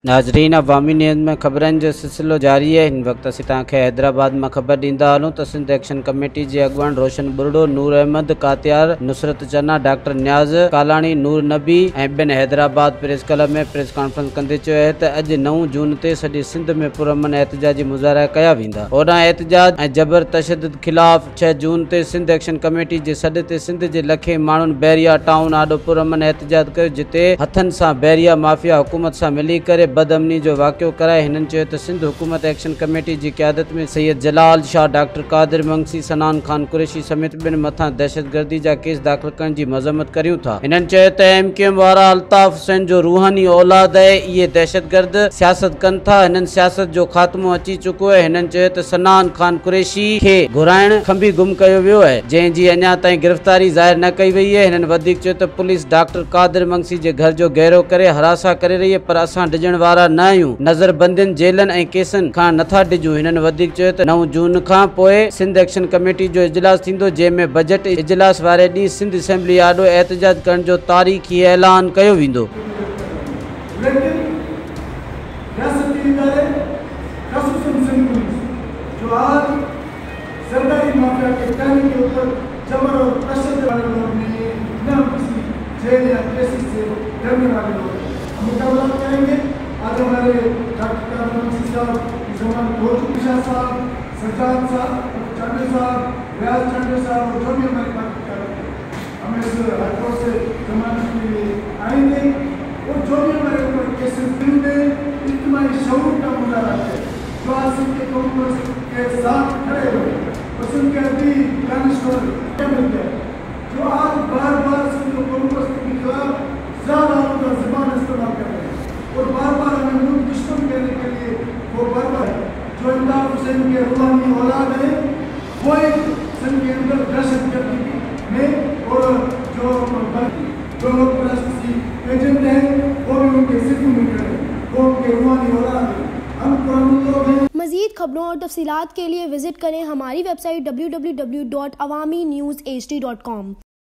नाज़रीन, अवामी न्यूज़ में खबरन जो सिलसिलो जारी है। इन वक्त असीं तव्हांखे हैदराबाद में खबर ॾींदा हलूं त सिंध एक्शन कमेटी जे अॻुवान रोशन बुरड़ो, नूर अहमद कातियार, नुसरत चन्ना, डॉक्टर न्याज़ कालाणी, नूर नबी ऐं ॿिनि हैदराबाद प्रेस क्लब में प्रेस कॉन्फ्रेंस कंदे चयो आहे त अॼु 9 जून ते सॼे सिंध में पुरअमन एहतजाजी मुज़ाहरा कया वेंदा। होॾां एहतजाज ऐं जबर तशद्दुद खिलाफ़ 6 जून ते सिंध एक्शन कमेटी जे सॾ ते सिंध जे लखे माण्हुनि बैरिया टाउन आॾो पुरअमन एहतजाज कयो, जिते हथनि सां बैरिया माफ़िया हुकूमत सां मिली करे बदअमनी जो वाक़ियो कराए। हिननि चयो त सिंध हुकूमत एक्शन कमेटी जी क़यादत में सैयद जलाल शाह, डॉक्टर कादिर मंगसी, सनान खान कुरैशी समेत ॿिनि मथां दहशतगर्दी जा केस दाख़िल करण जी मज़म्मत करियूं था। हिननि चयो त MQM वारा अल्ताफ हुसैन जो रूहानी औलाद आहे, इहे दहशतगर्द सियासत कनि था। हिननि सियासत जो ख़ात्मो अची चुको आहे। हिननि चयो त सनान खान कुरैशी खे घुराइण खंबी गुम कयो वियो आहे, जंहिंजी अञा ताईं गिरफ़्तारी ज़ाहिर न कई वई आहे। हिननि वधीक चयो त पुलिस डॉक्टर कादिर मंगसी जे घर जो घेरो करे हरासा करे रही आहे, पर असां डिॼण वारा न आहियूं। नज़रबंदियुनि, जेलनि ऐं केसनि खां नथा डिॼूं। हिननि वधीक चयो त 9 जून खां पोइ सिंध एक्शन कमेटी जो इजलास थींदो, जंहिंमें बजट इजलास वारे ॾींहुं सिंध असेंबली आॾो एहतजाज करण जो तारीख़ी ऐलान कयो वेंदो। आज हमारे डॉक्टर सरकार साहब, चांडे साहब, रियाज चांडे साहब और जो भी हमारे पास हम इस हाईकोर्ट से जमानत के लिए आएंगे और जो भी हमारे ऊपर केसेस मिलेंगे, इज्तिमाई शऊर का मुजाहरा है, जो आज के कांग्रेस के साथ खड़े हुए पसंद के अभी कानून मिल गए, जो आज बार बार कांग्रेस के खिलाफ ज्यादा ज़बान इस्तेमाल कर रहे हैं और बार बार हमें मुल्क दुश्मन कहने के लिए वो बार बार जो अल्ताफ हुसैन के रूहानी औलाद है, वो एक सिंध के अंदर दहशतगर्दी में और जो लोग राष्ट्रीय एजेंट हैं वो भी उनके सिद्ध में करें, वो उनके रूहानी औलाद है। हम पुराने लोग हैं। मज़ीद खबरों और तफसीलात के लिए विजिट करें हमारी वेबसाइट www.awamiNewsHD.com।